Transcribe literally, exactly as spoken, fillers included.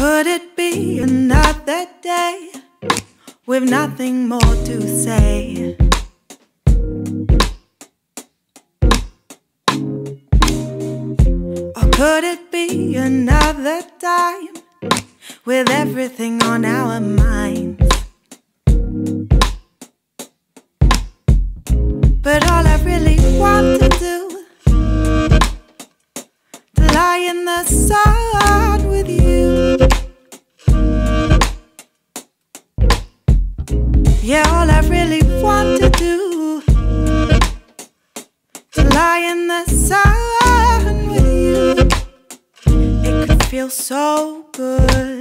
could it be another day with nothing more to say? Or could it be another time with everything on our minds? But all I really want to do, to lie in the sun with you. Yeah, all I really want to do, to lie in the sun with you. It could feel so good.